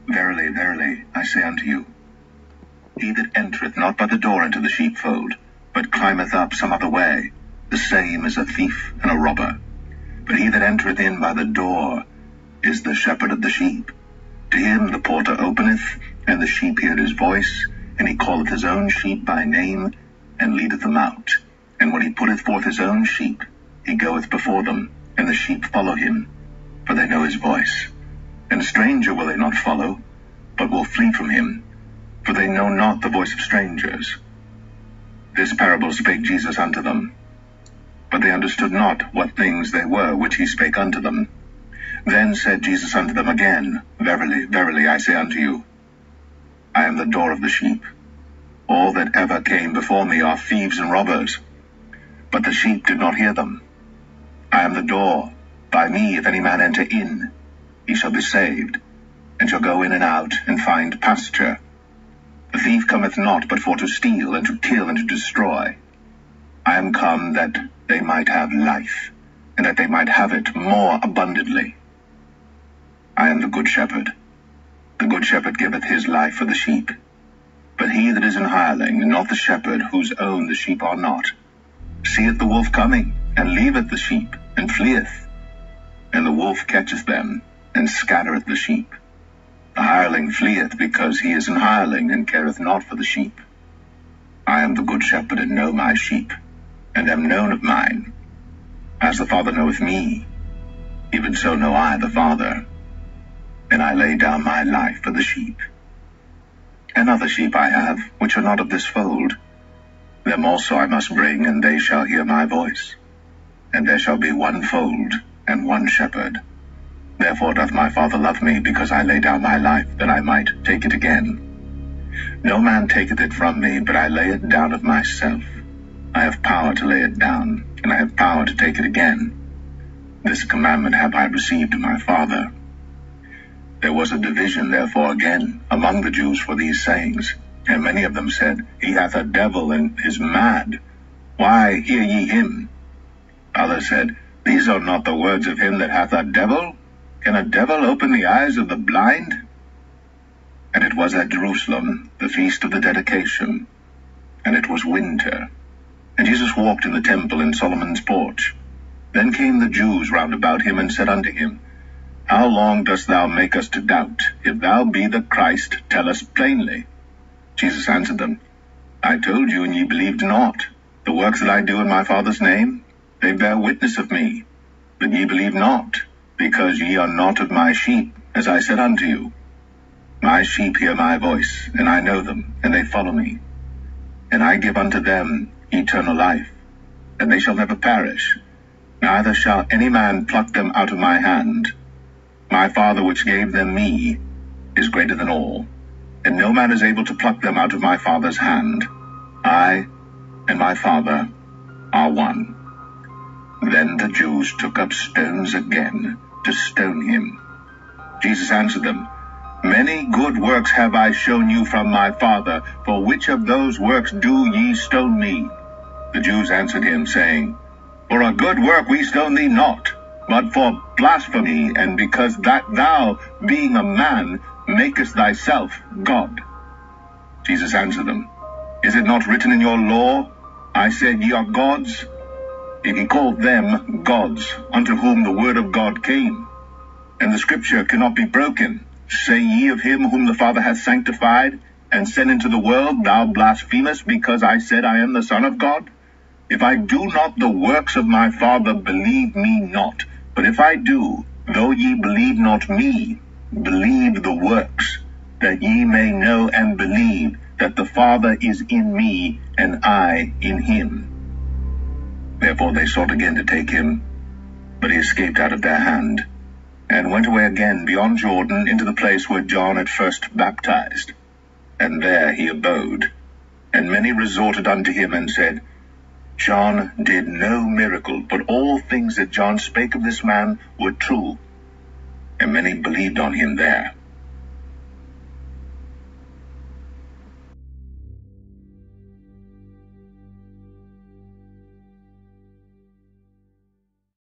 Verily, verily, I say unto you, he that entereth not by the door into the sheepfold, but climbeth up some other way, the same is a thief and a robber. But he that entereth in by the door is the shepherd of the sheep. To him the porter openeth, and the sheep hear his voice, and he calleth his own sheep by name, and leadeth them out. And when he putteth forth his own sheep, he goeth before them, and the sheep follow him, for they know his voice. And a stranger will they not follow, but will flee from him, for they know not the voice of strangers. This parable spake Jesus unto them, but they understood not what things they were which he spake unto them. Then said Jesus unto them again, Verily, verily, I say unto you, I am the door of the sheep. All that ever came before me are thieves and robbers, but the sheep did not hear them. I am the door. By me if any man enter in, he shall be saved, and shall go in and out, and find pasture. The thief cometh not but for to steal, and to kill, and to destroy. I am come that they might have life, and that they might have it more abundantly. I am the good shepherd. The good shepherd giveth his life for the sheep. But he that is an hireling, and not the shepherd, whose own the sheep are not, seeth the wolf coming, and leaveth the sheep, and fleeth. And the wolf catcheth them, and scattereth the sheep. The hireling fleeth, because he is an hireling, and careth not for the sheep. I am the good shepherd, and know my sheep, and am known of mine. As the Father knoweth me, even so know I the Father, and I lay down my life for the sheep. And other sheep I have, which are not of this fold. Them also I must bring, and they shall hear my voice. And there shall be one fold, and one shepherd. Therefore doth my Father love me, because I lay down my life, that I might take it again. No man taketh it from me, but I lay it down of myself. I have power to lay it down, and I have power to take it again. This commandment have I received of my Father. There was a division therefore again among the Jews for these sayings, and many of them said, He hath a devil, and is mad. Why hear ye him? Others said, These are not the words of him that hath a devil. Can a devil open the eyes of the blind? And it was at Jerusalem, the feast of the dedication, and it was winter. And Jesus walked in the temple in Solomon's porch. Then came the Jews round about him, and said unto him, How long dost thou make us to doubt? If thou be the Christ, tell us plainly. Jesus answered them, I told you, and ye believed not. The works that I do in my Father's name, they bear witness of me. But ye believe not, because ye are not of my sheep, as I said unto you. My sheep hear my voice, and I know them, and they follow me. And I give unto them eternal life, and they shall never perish, neither shall any man pluck them out of my hand. My Father which gave them me is greater than all, and no man is able to pluck them out of my Father's hand. I and my Father are one. Then the Jews took up stones again to stone him. Jesus answered them, Many good works have I shown you from my Father. For which of those works do ye stone me? The Jews answered him, saying, For a good work we stone thee not, but for blasphemy, and because that thou, being a man, makest thyself God. Jesus answered them, Is it not written in your law, I said ye are gods? If he called them gods, unto whom the word of God came, and the scripture cannot be broken, say ye of him whom the Father hath sanctified, and sent into the world, Thou blasphemest, because I said I am the Son of God? If I do not the works of my Father, believe me not. But if I do, though ye believe not me, believe the works, that ye may know and believe that the Father is in me, and I in him. Therefore they sought again to take him, but he escaped out of their hand, and went away again beyond Jordan into the place where John had first baptized. And there he abode. And many resorted unto him, and said, John did no miracle, but all things that John spake of this man were true. And many believed on him there.